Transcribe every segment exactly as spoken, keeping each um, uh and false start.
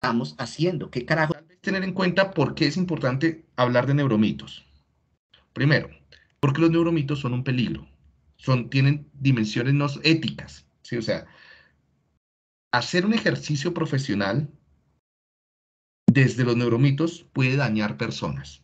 estamos haciendo? ¿Qué carajo? Tal vez tener en cuenta por qué es importante hablar de neuromitos. Primero, porque los neuromitos son un peligro. Son, tienen dimensiones no éticas. ¿Sí? O sea, hacer un ejercicio profesional desde los neuromitos puede dañar personas.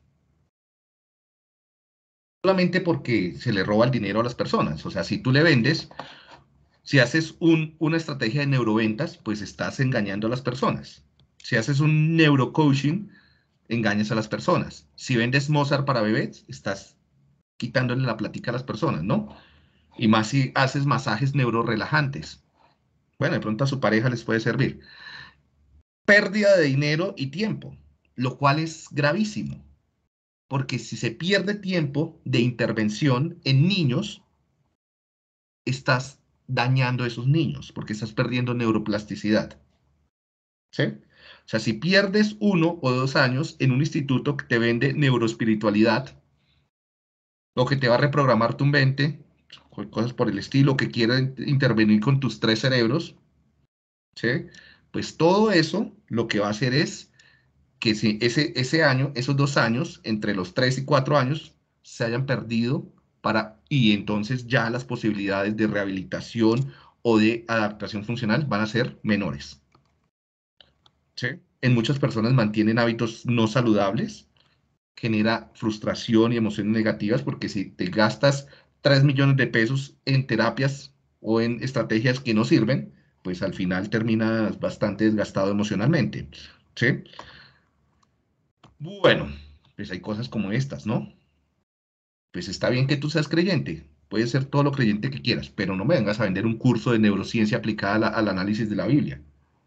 Solamente porque se le roba el dinero a las personas. O sea, si tú le vendes, si haces un, una estrategia de neuroventas, pues estás engañando a las personas. Si haces un neurocoaching, engañas a las personas. Si vendes Mozart para bebés, estás quitándole la plática a las personas, ¿no? Y más si haces masajes neurorelajantes. Bueno, de pronto a su pareja les puede servir. Pérdida de dinero y tiempo, lo cual es gravísimo, porque si se pierde tiempo de intervención en niños, estás dañando a esos niños, porque estás perdiendo neuroplasticidad. ¿Sí? O sea, si pierdes uno o dos años en un instituto que te vende neuroespiritualidad, o que te va a reprogramar tu mente, cosas por el estilo, que quiere intervenir con tus tres cerebros, ¿sí? Pues todo eso lo que va a hacer es que si ese, ese año, esos dos años, entre los tres y cuatro años, se hayan perdido para, y entonces ya las posibilidades de rehabilitación o de adaptación funcional van a ser menores. ¿Sí? En muchas personas mantienen hábitos no saludables, genera frustración y emociones negativas, porque si te gastas tres millones de pesos en terapias o en estrategias que no sirven, pues al final terminas bastante desgastado emocionalmente. ¿Sí? Bueno, pues hay cosas como estas, ¿no? Pues está bien que tú seas creyente, puedes ser todo lo creyente que quieras, pero no me vengas a vender un curso de neurociencia aplicada a la- al análisis de la Biblia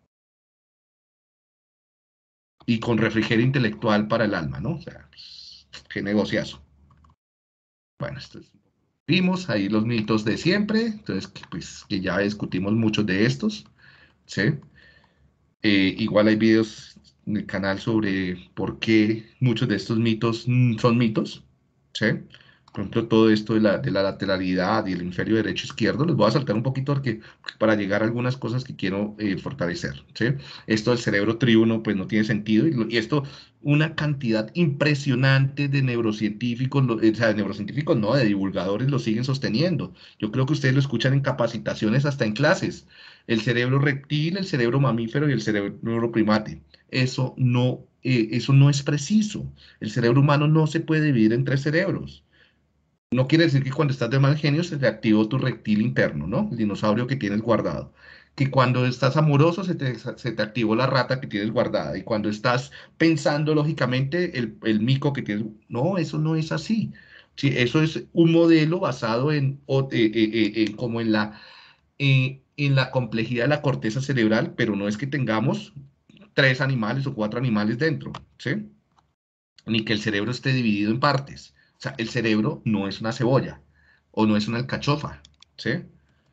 y con refrigerio intelectual para el alma, ¿no? O sea, pues, qué negociazo. Bueno, esto es- vimos ahí los mitos de siempre, entonces que, pues que ya discutimos muchos de estos, ¿sí? Eh, igual hay videos en el canal sobre por qué muchos de estos mitos mm, son mitos, ¿sí? Por ejemplo, todo esto de la, de la lateralidad y el hemisferio derecho-izquierdo, les voy a saltar un poquito porque, para llegar a algunas cosas que quiero eh, fortalecer, ¿sí? Esto del cerebro triuno, pues no tiene sentido, y, lo- y esto, una cantidad impresionante de neurocientíficos, lo- o sea, de neurocientíficos no, de divulgadores lo siguen sosteniendo. Yo creo que ustedes lo escuchan en capacitaciones, hasta en clases. El cerebro reptil, el cerebro mamífero y el cerebro primate. Eso no, eh, eso no es preciso. El cerebro humano no se puede dividir en tres cerebros. No quiere decir que cuando estás de mal genio se te activó tu reptil interno, ¿no? El dinosaurio que tienes guardado. Que cuando estás amoroso se te, se te activó la rata que tienes guardada. Y cuando estás pensando lógicamente, el, el mico que tienes. No, eso no es así. Sí, eso es un modelo basado en, o- eh, eh, eh, en como en la eh, en la complejidad de la corteza cerebral, pero no es que tengamos tres animales o cuatro animales dentro, ¿sí? Ni que el cerebro esté dividido en partes. O sea, el cerebro no es una cebolla o no es una alcachofa, ¿sí?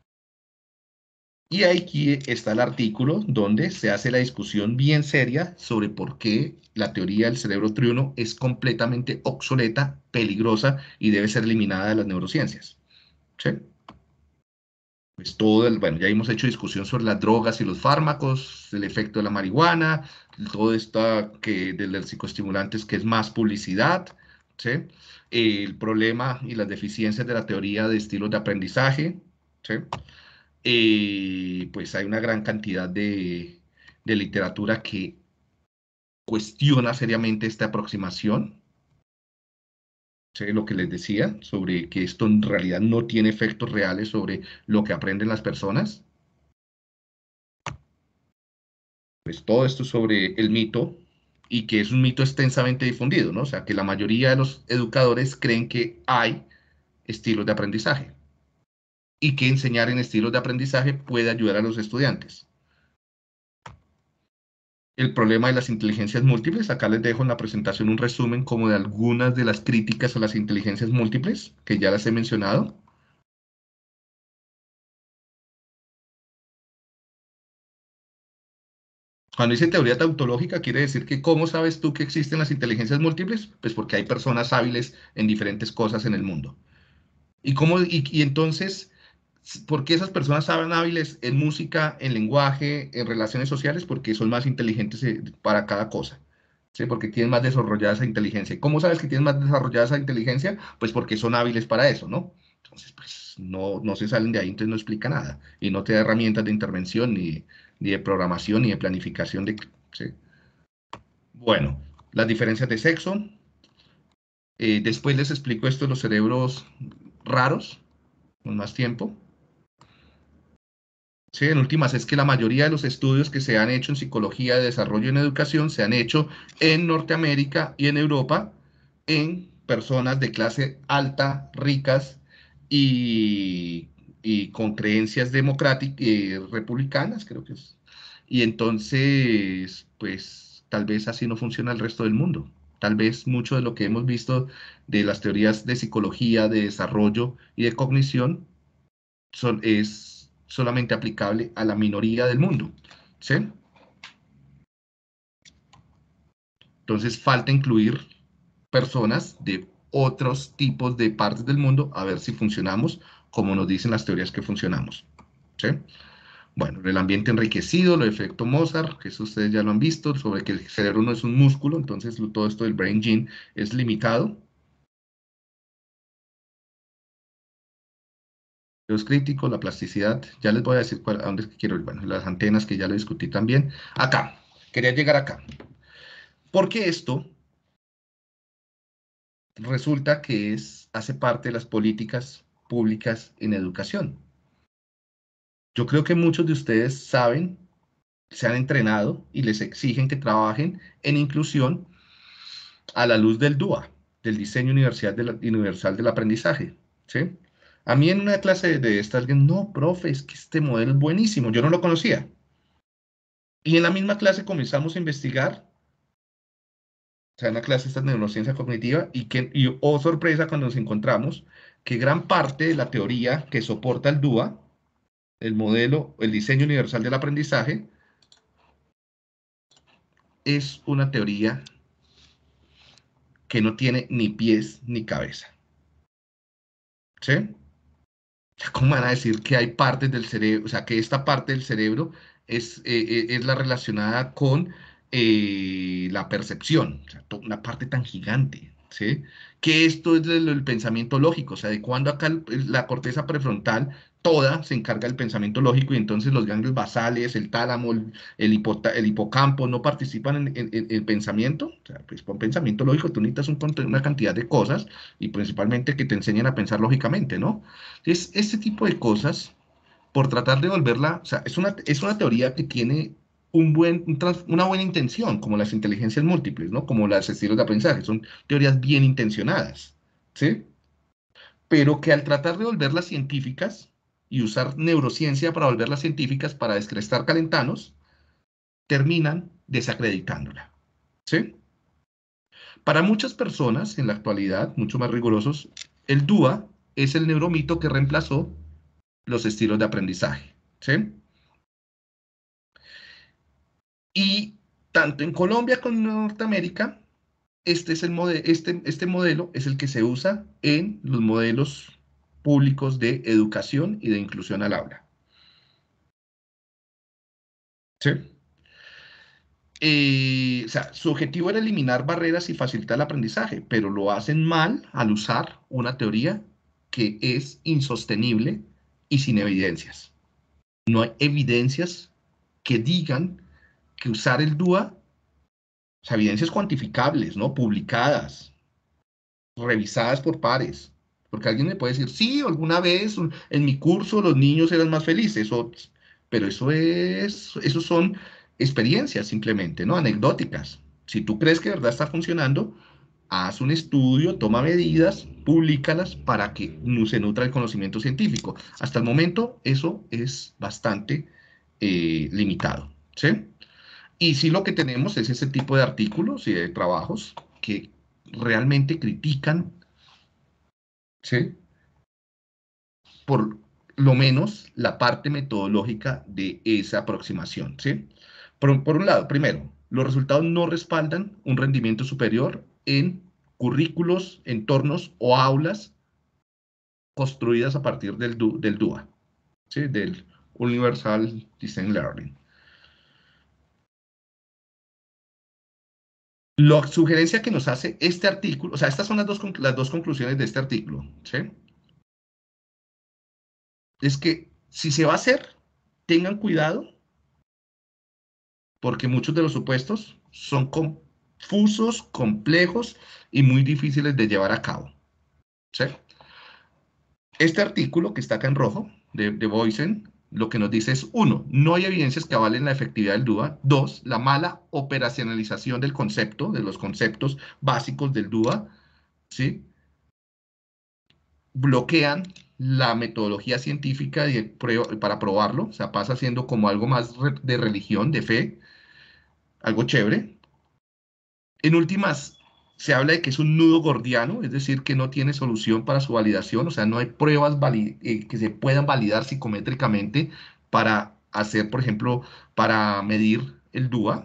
Y aquí está el artículo donde se hace la discusión bien seria sobre por qué la teoría del cerebro triuno es completamente obsoleta, peligrosa y debe ser eliminada de las neurociencias, ¿sí? Pues todo el, bueno, ya hemos hecho discusión sobre las drogas y los fármacos, el efecto de la marihuana, todo esto que de los psicoestimulantes que es más publicidad, ¿sí? El problema y las deficiencias de la teoría de estilos de aprendizaje, ¿sí? Eh, pues hay una gran cantidad de, de literatura que cuestiona seriamente esta aproximación, ¿sí? Lo que les decía sobre que esto en realidad no tiene efectos reales sobre lo que aprenden las personas. Pues todo esto sobre el mito, y que es un mito extensamente difundido, ¿no? O sea, que la mayoría de los educadores creen que hay estilos de aprendizaje y que enseñar en estilos de aprendizaje puede ayudar a los estudiantes. El problema de las inteligencias múltiples, acá les dejo en la presentación un resumen como de algunas de las críticas a las inteligencias múltiples, que ya las he mencionado. Cuando dice teoría tautológica, quiere decir que ¿cómo sabes tú que existen las inteligencias múltiples? Pues porque hay personas hábiles en diferentes cosas en el mundo. ¿Y cómo, y, y entonces ¿Por qué esas personas saben hábiles en música, en lenguaje, en relaciones sociales? Porque son más inteligentes eh, para cada cosa. ¿Sí? Porque tienen más desarrollada esa inteligencia. ¿Y cómo sabes que tienen más desarrollada esa inteligencia? Pues porque son hábiles para eso, ¿no? Entonces, pues no, no se salen de ahí, entonces no explica nada. Y no te da herramientas de intervención, ni, ni de programación, ni de planificación. De, ¿sí? Bueno, las diferencias de sexo. Eh, después les explico esto de los cerebros raros, con más tiempo. Sí, en últimas es que la mayoría de los estudios que se han hecho en psicología de desarrollo y en educación se han hecho en Norteamérica y en Europa en personas de clase alta, ricas y, y con creencias democráticas y republicanas, creo que es. Y entonces, pues tal vez así no funciona el resto del mundo. Tal vez mucho de lo que hemos visto de las teorías de psicología, de desarrollo y de cognición son, es solamente aplicable a la minoría del mundo. ¿Sí? Entonces falta incluir personas de otros tipos de partes del mundo a ver si funcionamos como nos dicen las teorías que funcionamos. ¿Sí? Bueno, el ambiente enriquecido, el efecto Mozart, que eso ustedes ya lo han visto, sobre que el cerebro no es un músculo, entonces todo esto del brain gene es limitado. Los críticos, la plasticidad, ya les voy a decir cuál, a dónde quiero ir. Bueno, las antenas que ya lo discutí también. Acá, quería llegar acá. Porque esto resulta que es, hace parte de las políticas públicas en educación. Yo creo que muchos de ustedes saben, se han entrenado y les exigen que trabajen en inclusión a la luz del D U A, del diseño universal, de la, universal del aprendizaje. ¿Sí? A mí en una clase de esta alguien, no, profe, es que este modelo es buenísimo, yo no lo conocía. Y en la misma clase comenzamos a investigar, o sea, en la clase esta de neurociencia cognitiva, y, que, y oh sorpresa cuando nos encontramos que gran parte de la teoría que soporta el D U A, el modelo, el diseño universal del aprendizaje, es una teoría que no tiene ni pies ni cabeza. ¿Sí? ¿Cómo van a decir que hay partes del cerebro, o sea, que esta parte del cerebro es, eh, eh, es la relacionada con eh, la percepción, o sea, una parte tan gigante, ¿sí? Que esto es del, del pensamiento lógico, o sea, de cuando acá el- la corteza prefrontal toda se encarga del pensamiento lógico y entonces los ganglios basales, el tálamo, el, el, hipota- el hipocampo no participan en, en- en el pensamiento, o sea, pues con pensamiento lógico tú necesitas un conte- una cantidad de cosas y principalmente que te enseñen a pensar lógicamente, ¿no? Entonces, este tipo de cosas, por tratar de volverla, o sea, es una, es una teoría que tiene un buen, un trans- una buena intención, como las inteligencias múltiples, ¿no? Como los estilos de aprendizaje, son teorías bien intencionadas, ¿sí? Pero que al tratar de volverlas científicas y usar neurociencia para volverlas científicas, para descrestar calentanos, terminan desacreditándola, ¿sí? Para muchas personas en la actualidad, mucho más rigurosos, el D U A es el neuromito que reemplazó los estilos de aprendizaje, ¿sí? Y tanto en Colombia como en Norteamérica, este, es el mode- este, este modelo es el que se usa en los modelos públicos de educación y de inclusión al aula, ¿sí? Eh, o sea, su objetivo era eliminar barreras y facilitar el aprendizaje, pero lo hacen mal al usar una teoría que es insostenible y sin evidencias. No hay evidencias que digan que usar el D U A, o sea, evidencias cuantificables, ¿no? Publicadas, revisadas por pares. Porque alguien me puede decir, sí, alguna vez en mi curso los niños eran más felices, o- pero eso es, eso son experiencias simplemente, ¿no? Anecdóticas. Si tú crees que de verdad está funcionando, haz un estudio, toma medidas, públicalas para que nu- se nutra el conocimiento científico. Hasta el momento eso es bastante eh, limitado, ¿sí? Y sí lo que tenemos es ese tipo de artículos y de trabajos que realmente critican, ¿sí? Por lo menos la parte metodológica de esa aproximación, ¿sí? Por, por un lado, primero, los resultados no respaldan un rendimiento superior en currículos, entornos o aulas construidas a partir del, du- del D U A, ¿sí? Del Universal Design Learning. La sugerencia que nos hace este artículo, o sea, estas son las dos, las dos conclusiones de este artículo, ¿sí? Es que si se va a hacer, tengan cuidado, porque muchos de los supuestos son confusos, complejos y muy difíciles de llevar a cabo, ¿sí? Este artículo que está acá en rojo, de, de Boysen, lo que nos dice es, uno, no hay evidencias que avalen la efectividad del D U A. Dos, la mala operacionalización del concepto, de los conceptos básicos del D U A, ¿sí? Bloquean la metodología científica de prueba, para probarlo, o sea, pasa siendo como algo más de religión, de fe, algo chévere. En últimas, se habla de que es un nudo gordiano, es decir, que no tiene solución para su validación, o sea, no hay pruebas eh, que se puedan validar psicométricamente para hacer, por ejemplo, para medir el D U A.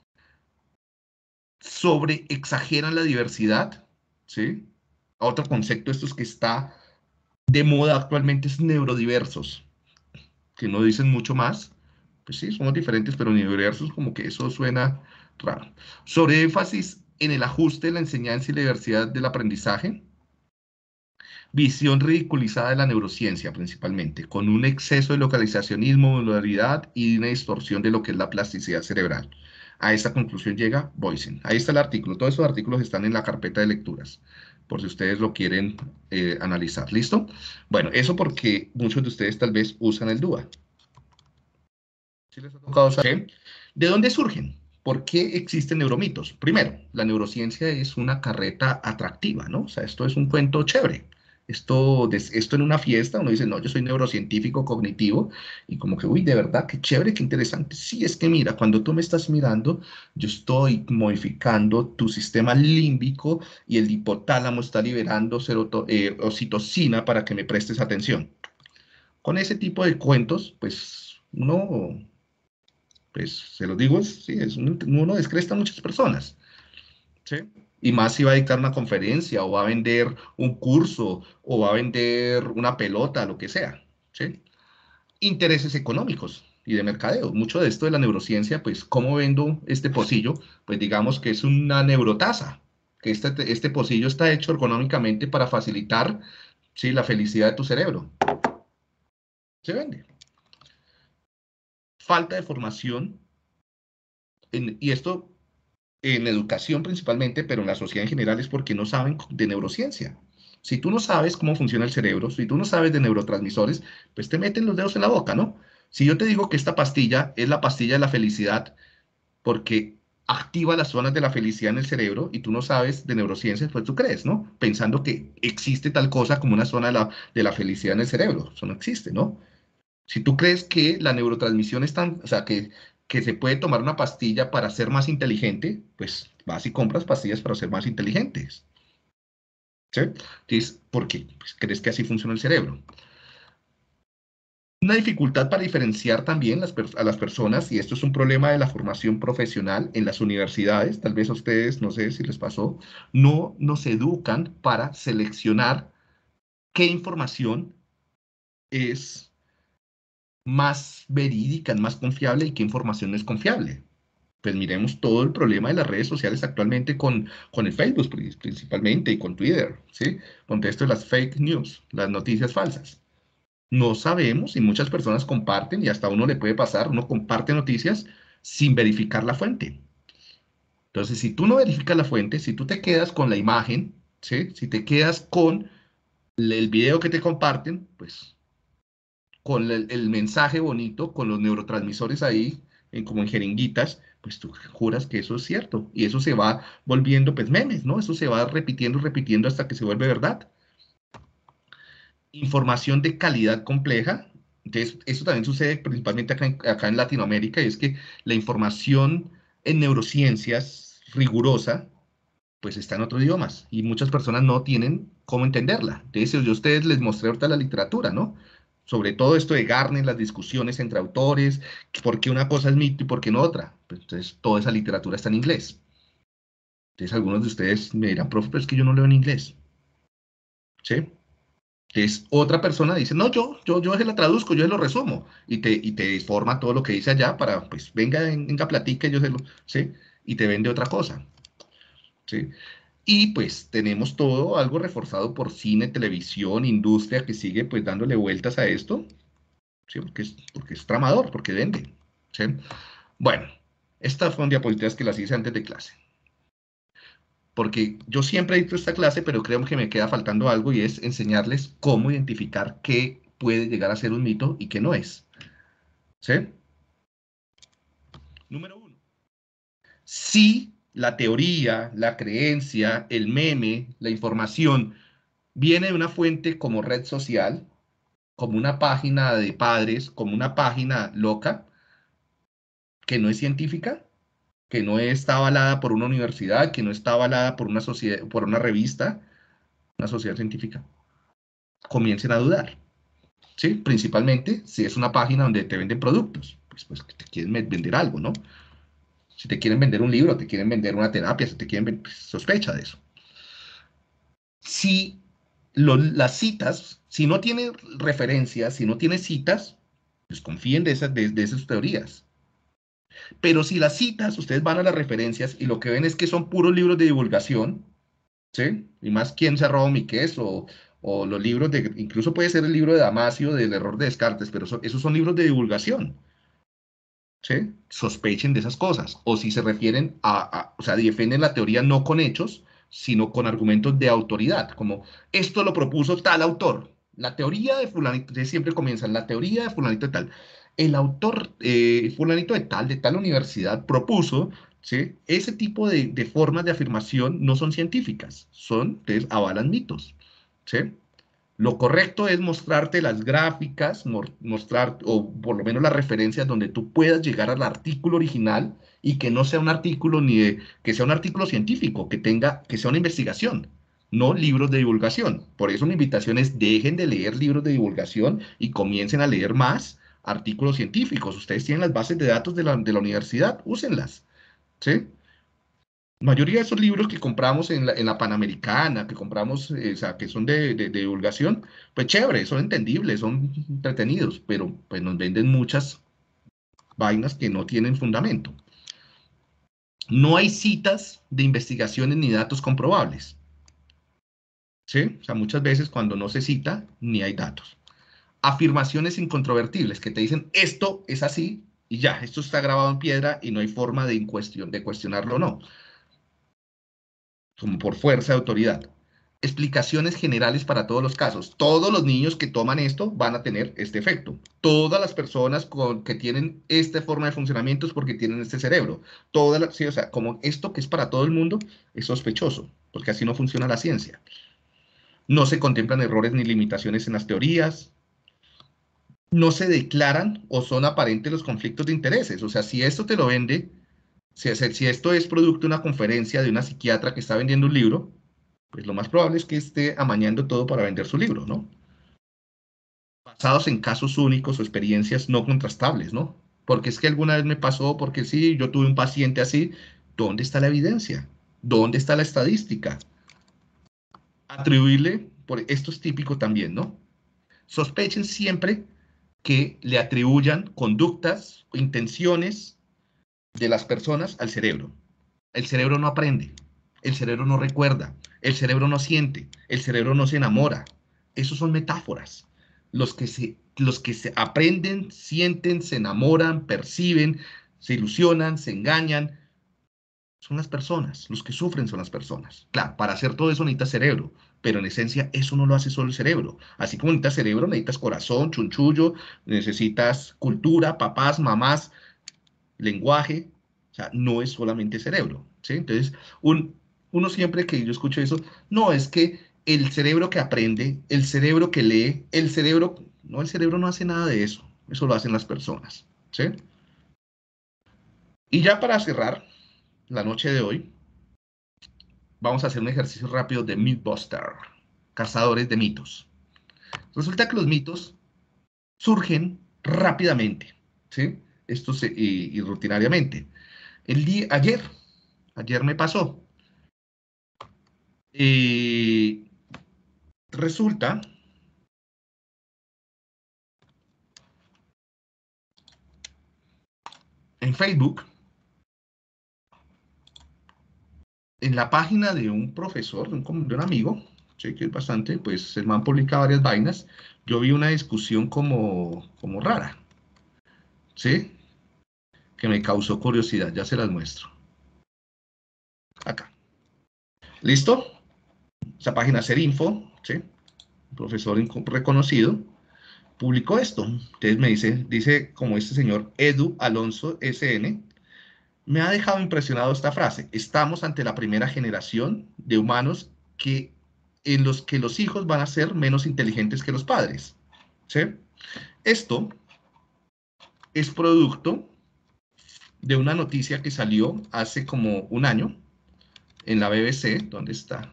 Sobre exageran la diversidad, ¿sí? Otro concepto, estos que está de moda actualmente es neurodiversos, que no dicen mucho más. Pues sí, somos diferentes, pero neurodiversos como que eso suena raro. Sobre énfasis en el ajuste de la enseñanza y la diversidad del aprendizaje. Visión ridiculizada de la neurociencia principalmente, con un exceso de localizacionismo, modularidad y una distorsión de lo que es la plasticidad cerebral. A esta conclusión llega Boysen. Ahí está el artículo. Todos esos artículos están en la carpeta de lecturas, por si ustedes lo quieren eh, analizar. ¿Listo? Bueno, eso porque muchos de ustedes tal vez usan el D U A. ¿Sí les ha tocado saber? ¿De dónde surgen? ¿Por qué existen neuromitos? Primero, la neurociencia es una carreta atractiva, ¿no? O sea, esto es un cuento chévere. Esto, esto en una fiesta, uno dice, no, yo soy neurocientífico cognitivo, y como que, uy, de verdad, qué chévere, qué interesante. Sí, es que mira, cuando tú me estás mirando, yo estoy modificando tu sistema límbico y el hipotálamo está liberando seroto, eh, oxitocina para que me prestes atención. Con ese tipo de cuentos, pues, no, pues se los digo, es, sí, es un, uno descresta a muchas personas, ¿sí? Y más si va a dictar una conferencia o va a vender un curso o va a vender una pelota, lo que sea, ¿sí? Intereses económicos y de mercadeo. Mucho de esto de la neurociencia, pues, ¿cómo vendo este pocillo? Pues digamos que es una neurotasa, que este, este pocillo está hecho ergonómicamente para facilitar, ¿sí?, la felicidad de tu cerebro. Se vende. Falta de formación, en, y esto en educación principalmente, pero en la sociedad en general es porque no saben de neurociencia. Si tú no sabes cómo funciona el cerebro, si tú no sabes de neurotransmisores, pues te meten los dedos en la boca, ¿no? Si yo te digo que esta pastilla es la pastilla de la felicidad porque activa las zonas de la felicidad en el cerebro y tú no sabes de neurociencias, pues tú crees, ¿no? Pensando que existe tal cosa como una zona de la, de la felicidad en el cerebro. Eso no existe, ¿no? Si tú crees que la neurotransmisión es tan, o sea, que, que se puede tomar una pastilla para ser más inteligente, pues vas y compras pastillas para ser más inteligentes. ¿Sí? Entonces, ¿por qué? Pues crees que así funciona el cerebro. Una dificultad para diferenciar también las a las personas, y esto es un problema de la formación profesional en las universidades, tal vez a ustedes, no sé si les pasó, no nos educan para seleccionar qué información es más verídica, más confiable y qué información no es confiable. Pues miremos todo el problema de las redes sociales actualmente con, con el Facebook principalmente y con Twitter, ¿sí? Con esto de las fake news, las noticias falsas. No sabemos y muchas personas comparten y hasta a uno le puede pasar, uno comparte noticias sin verificar la fuente. Entonces, si tú no verificas la fuente, si tú te quedas con la imagen, ¿sí? Si te quedas con el video que te comparten, pues con el, el mensaje bonito, con los neurotransmisores ahí, en, como en jeringuitas, pues tú juras que eso es cierto. Y eso se va volviendo, pues, memes, ¿no? Eso se va repitiendo, repitiendo hasta que se vuelve verdad. Información de calidad compleja. Entonces, eso también sucede principalmente acá en, acá en Latinoamérica, y es que la información en neurociencias rigurosa, pues está en otros idiomas, y muchas personas no tienen cómo entenderla. Entonces, yo a ustedes les mostré ahorita la literatura, ¿no? Sobre todo esto de Garner, las discusiones entre autores, por qué una cosa es mito y por qué no otra. Pues, entonces, toda esa literatura está en inglés. Entonces, algunos de ustedes me dirán, profe, pero es que yo no leo en inglés. ¿Sí? Entonces, otra persona dice, no, yo, yo, yo se la traduzco, yo se lo resumo, y te, y te forma todo lo que dice allá para, pues, venga, venga, platique, yo se lo, ¿sí? Y te vende otra cosa, ¿sí? Y pues tenemos todo algo reforzado por cine, televisión, industria que sigue pues dándole vueltas a esto, ¿sí? Porque es, porque es tramador, porque vende, ¿sí? Bueno, estas fueron diapositivas que las hice antes de clase, porque yo siempre he dicho esta clase, pero creo que me queda faltando algo y es enseñarles cómo identificar qué puede llegar a ser un mito y qué no es, ¿sí? Número uno. Si la teoría, la creencia, el meme, la información viene de una fuente como red social, como una página de padres, como una página loca, que no es científica, que no está avalada por una universidad, que no está avalada por una sociedad, por una revista, una sociedad científica, comiencen a dudar, ¿sí? Principalmente si es una página donde te venden productos, pues, pues que te quieren vender algo, ¿no? Si te quieren vender un libro, te quieren vender una terapia, si te quieren vender, pues, sospecha de eso. Si lo, las citas, si no tiene referencias, si no tiene citas, pues confíen de esas, de, de esas teorías. Pero si las citas, ustedes van a las referencias y lo que ven es que son puros libros de divulgación, ¿sí? Y más quién se robó mi queso, o los libros de, incluso puede ser el libro de Damasio del error de Descartes, pero eso, esos son libros de divulgación, ¿sí? Sospechen de esas cosas. O si se refieren a, a, o sea, defienden la teoría no con hechos, sino con argumentos de autoridad, como esto lo propuso tal autor. La teoría de fulanito, siempre comienzan, la teoría de fulanito de tal. El autor eh, fulanito de tal, de tal universidad, propuso, ¿sí? Ese tipo de, de formas de afirmación no son científicas, son, entonces, avalan mitos, ¿sí? Lo correcto es mostrarte las gráficas, mostrar, o por lo menos las referencias donde tú puedas llegar al artículo original y que no sea un artículo ni de, que sea un artículo científico, que tenga, que sea una investigación, no libros de divulgación. Por eso mi invitación es dejen de leer libros de divulgación y comiencen a leer más artículos científicos. Ustedes tienen las bases de datos de la, de la universidad, úsenlas, ¿sí? La mayoría de esos libros que compramos en la, en la Panamericana, que compramos, eh, o sea, que son de, de- de divulgación, pues chévere, son entendibles, son entretenidos, pero pues nos venden muchas vainas que no tienen fundamento. No hay citas de investigaciones ni datos comprobables, ¿sí? O sea, muchas veces cuando no se cita, ni hay datos. Afirmaciones incontrovertibles que te dicen esto es así y ya, esto está grabado en piedra y no hay forma de, cuestión, de cuestionarlo o no, como por fuerza de autoridad. Explicaciones generales para todos los casos. Todos los niños que toman esto van a tener este efecto. Todas las personas con, que tienen esta forma de funcionamiento es porque tienen este cerebro. Todas las, sí, o sea, como esto que es para todo el mundo es sospechoso, porque así no funciona la ciencia. No se contemplan errores ni limitaciones en las teorías. No se declaran o son aparentes los conflictos de intereses. O sea, si esto te lo vende, si, si esto es producto de una conferencia de una psiquiatra que está vendiendo un libro, pues lo más probable es que esté amañando todo para vender su libro, ¿no? Basados en casos únicos o experiencias no contrastables, ¿no? Porque es que alguna vez me pasó, porque sí, yo tuve un paciente así. ¿Dónde está la evidencia? ¿Dónde está la estadística? Atribuirle, por esto es típico también, ¿no? Sospechen siempre que le atribuyan conductas o intenciones de las personas al cerebro. El cerebro no aprende, el cerebro no recuerda, el cerebro no siente, el cerebro no se enamora. Esos son metáforas. Los que se, los que se aprenden, sienten, se enamoran, perciben, se ilusionan, se engañan, son las personas. Los que sufren son las personas. Claro, para hacer todo eso necesitas cerebro, pero en esencia eso no lo hace solo el cerebro. Así como necesitas cerebro, necesitas corazón, chunchullo, necesitas cultura, papás, mamás, lenguaje, o sea, no es solamente cerebro, ¿sí? Entonces, un, uno siempre que yo escucho eso, no, es que el cerebro que aprende, el cerebro que lee, el cerebro, no, el cerebro no hace nada de eso, eso lo hacen las personas, ¿sí? Y ya para cerrar la noche de hoy, vamos a hacer un ejercicio rápido de Mythbuster, cazadores de mitos. Resulta que los mitos surgen rápidamente, ¿sí? Esto se, y, y rutinariamente. El día, ayer, ayer me pasó. Eh, resulta en Facebook, en la página de un profesor, de un, de un amigo, ¿sí? Que es bastante, pues el man publica varias vainas, yo vi una discusión como, como rara, ¿sí? Que me causó curiosidad, ya se las muestro. Acá. ¿Listo? Esa página Serinfo, ¿sí? Un profesor reconocido, publicó esto. Entonces me dice, dice como este señor Edu Alonso S N, me ha dejado impresionado esta frase. Estamos ante la primera generación de humanos que, en los que los hijos van a ser menos inteligentes que los padres. ¿Sí? Esto es producto de una noticia que salió hace como un año en la B B C. ¿Dónde está?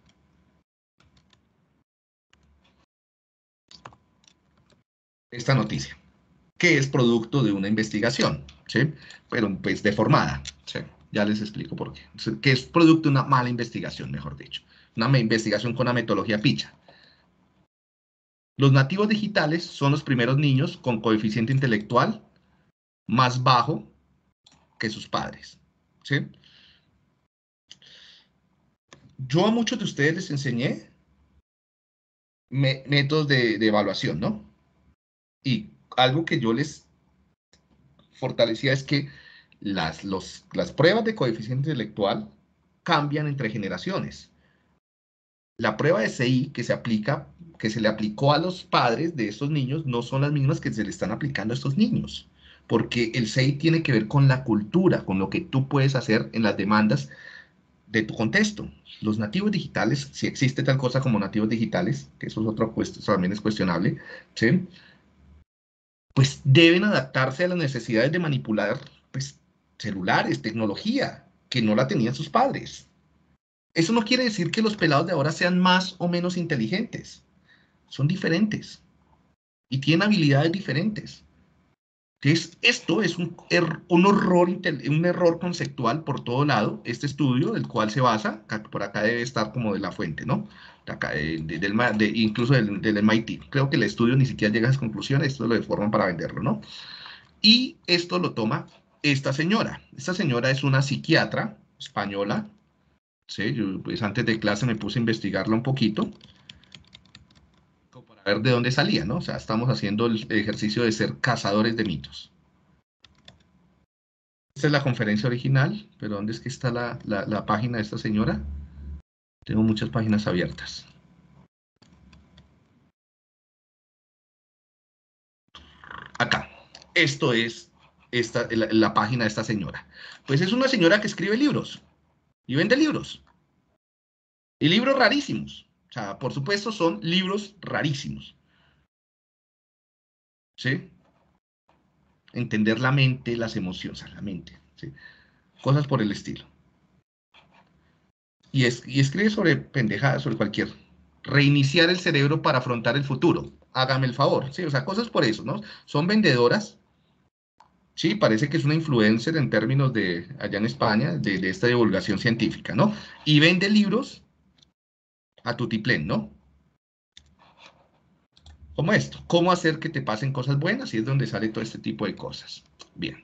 Esta noticia, que es producto de una investigación, ¿sí? Pero pues deformada, ¿sí? Ya les explico por qué. Que es producto de una mala investigación, mejor dicho. Una investigación con una metodología picha. Los nativos digitales son los primeros niños con coeficiente intelectual más bajo que sus padres, ¿sí? Yo a muchos de ustedes les enseñé me, métodos de, de evaluación, ¿no? Y algo que yo les fortalecía es que las, los, las pruebas de coeficiente intelectual cambian entre generaciones. La prueba de C I que se aplica, que se le aplicó a los padres de estos niños, no son las mismas que se le están aplicando a estos niños, porque el C I tiene que ver con la cultura, con lo que tú puedes hacer en las demandas de tu contexto. Los nativos digitales, si existe tal cosa como nativos digitales, que eso es otro puesto, eso también es cuestionable, ¿sí? Pues deben adaptarse a las necesidades de manipular, pues, celulares, tecnología, que no la tenían sus padres. Eso no quiere decir que los pelados de ahora sean más o menos inteligentes. Son diferentes y tienen habilidades diferentes. Entonces, esto es un, er, un, horror, un error conceptual por todo lado, este estudio del cual se basa, por acá debe estar como de la fuente, ¿no? De acá, de, de, del, de, incluso del, del M I T. Creo que el estudio ni siquiera llega a esas conclusiones, esto lo deforman para venderlo, ¿no? Y esto lo toma esta señora. Esta señora es una psiquiatra española, ¿sí? Yo, pues antes de clase me puse a investigarla un poquito, para ver de dónde salía, ¿no? O sea, estamos haciendo el ejercicio de ser cazadores de mitos. Esta es la conferencia original, pero ¿dónde es que está la, la, la página de esta señora? Tengo muchas páginas abiertas. Acá. Esto es esta, la, la página de esta señora. Pues es una señora que escribe libros y vende libros. Y libros rarísimos. O sea, por supuesto, son libros rarísimos. ¿Sí? Entender la mente, las emociones, la mente. ¿Sí? Cosas por el estilo. Y, es, y escribe sobre pendejadas, sobre cualquier. Reiniciar el cerebro para afrontar el futuro. Hágame el favor. Sí, o sea, cosas por eso, ¿no? Son vendedoras. Sí, parece que es una influencer en términos de, allá en España, de, de esta divulgación científica, ¿no? Y vende libros a tutiplén, ¿no? Como esto. Cómo hacer que te pasen cosas buenas y es donde sale todo este tipo de cosas. Bien.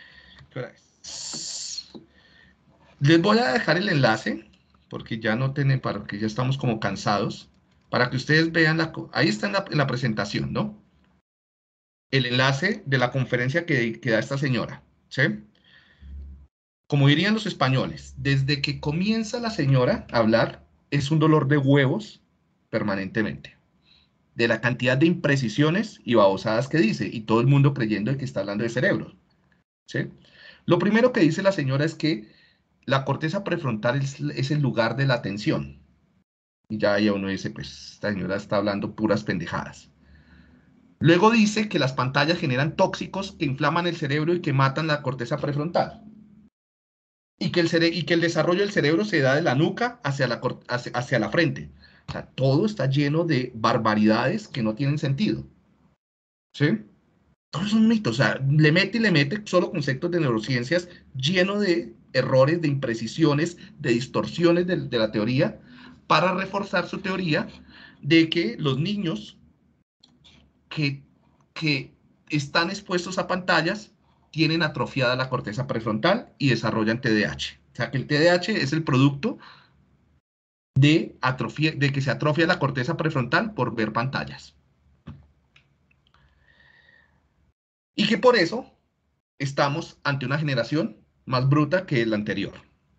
Les voy a dejar el enlace, porque ya no tienen, para que ya estamos como cansados, para que ustedes vean, la, ahí está en la, en la presentación, ¿no? El enlace de la conferencia que, que da esta señora, ¿sí? Como dirían los españoles, desde que comienza la señora a hablar, es un dolor de huevos permanentemente, de la cantidad de imprecisiones y babosadas que dice, y todo el mundo creyendo que está hablando de cerebros, ¿sí? Lo primero que dice la señora es que la corteza prefrontal es, es el lugar de la atención. Y ya, ya uno dice, pues esta señora está hablando puras pendejadas. Luego dice que las pantallas generan tóxicos que inflaman el cerebro y que matan la corteza prefrontal. Y que el, cere y que el desarrollo del cerebro se da de la nuca hacia la, hacia, hacia la frente. O sea, todo está lleno de barbaridades que no tienen sentido. ¿Sí? Todo es un mito. O sea, le mete y le mete solo conceptos de neurociencias lleno de errores, de imprecisiones, de distorsiones de, de la teoría para reforzar su teoría de que los niños que, que están expuestos a pantallas tienen atrofiada la corteza prefrontal y desarrollan T D A H. O sea que el T D A H es el producto de, atrofia, de que se atrofia la corteza prefrontal por ver pantallas. Y que por eso estamos ante una generación más bruta que la anterior.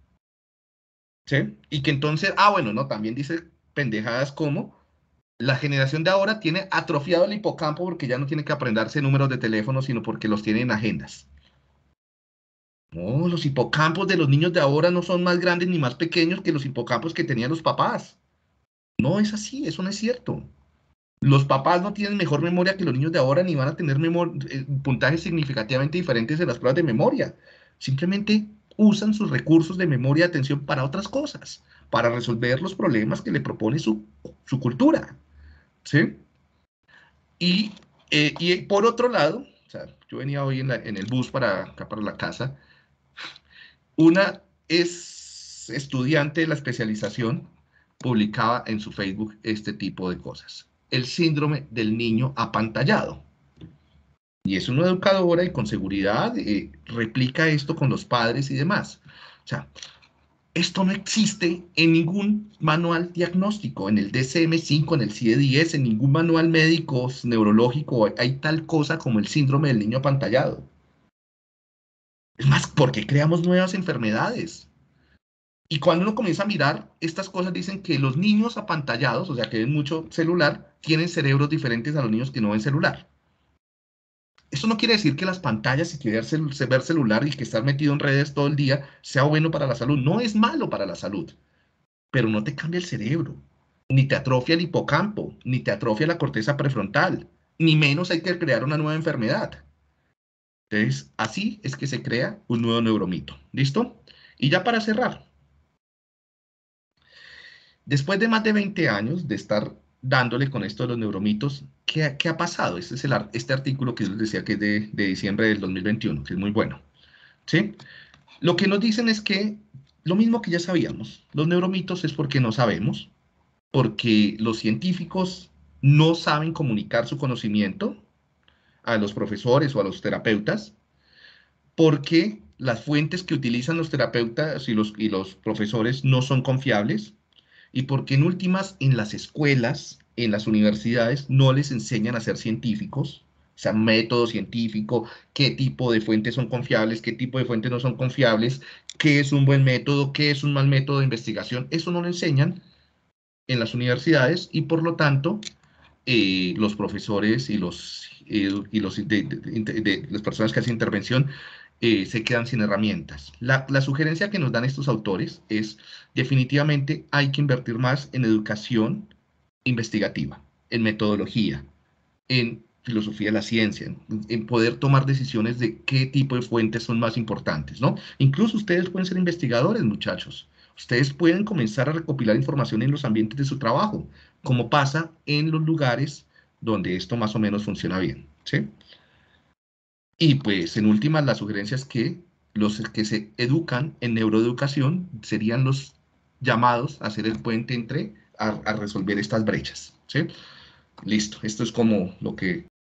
¿Sí? Y que entonces, ah, bueno, no, también dice pendejadas como la generación de ahora tiene atrofiado el hipocampo porque ya no tiene que aprenderse números de teléfono, sino porque los tiene en agendas. No, los hipocampos de los niños de ahora no son más grandes ni más pequeños que los hipocampos que tenían los papás. No es así, eso no es cierto. Los papás no tienen mejor memoria que los niños de ahora ni van a tener eh, puntajes significativamente diferentes en las pruebas de memoria. Simplemente usan sus recursos de memoria y atención para otras cosas, para resolver los problemas que le propone su, su cultura. ¿Sí? Y, eh, y por otro lado, o sea, yo venía hoy en, la, en el bus para acá para la casa, una es estudiante de la especialización, publicaba en su Facebook este tipo de cosas. El síndrome del niño apantallado. Y es una educadora y con seguridad eh, replica esto con los padres y demás. O sea, esto no existe en ningún manual diagnóstico, en el D S M cinco, en el C I E diez, en ningún manual médico neurológico hay tal cosa como el síndrome del niño apantallado. Es más, ¿por qué creamos nuevas enfermedades? Y cuando uno comienza a mirar, estas cosas dicen que los niños apantallados, o sea, que ven mucho celular, tienen cerebros diferentes a los niños que no ven celular. Esto no quiere decir que las pantallas y que ver, cel ver celular y que estar metido en redes todo el día sea bueno para la salud. No es malo para la salud, pero no te cambia el cerebro, ni te atrofia el hipocampo, ni te atrofia la corteza prefrontal, ni menos hay que crear una nueva enfermedad. Entonces, así es que se crea un nuevo neuromito. ¿Listo? Y ya para cerrar, después de más de veinte años de estar dándole con esto de los neuromitos, ¿qué, qué ha pasado? Este es el, este artículo que yo les decía que es de, de diciembre del dos mil veintiuno, que es muy bueno. ¿Sí? Lo que nos dicen es que lo mismo que ya sabíamos, los neuromitos es porque no sabemos, porque los científicos no saben comunicar su conocimiento a los profesores o a los terapeutas, porque las fuentes que utilizan los terapeutas y los, y los profesores no son confiables, y porque en últimas en las escuelas, en las universidades, no les enseñan a ser científicos, o sea, método científico, qué tipo de fuentes son confiables, qué tipo de fuentes no son confiables, qué es un buen método, qué es un mal método de investigación, eso no lo enseñan en las universidades y por lo tanto eh, los profesores y, los, eh, y los, de, de, de, las personas que hacen intervención eh, se quedan sin herramientas. La, la sugerencia que nos dan estos autores es definitivamente hay que invertir más en educación investigativa, en metodología, en filosofía de la ciencia, en, en poder tomar decisiones de qué tipo de fuentes son más importantes, ¿no? Incluso ustedes pueden ser investigadores, muchachos. Ustedes pueden comenzar a recopilar información en los ambientes de su trabajo, como pasa en los lugares donde esto más o menos funciona bien, ¿sí? Y pues en últimas, la sugerencia es que los que se educan en neuroeducación serían los llamados a hacer el puente entre, a, a resolver estas brechas, ¿sí? Listo, esto es como lo que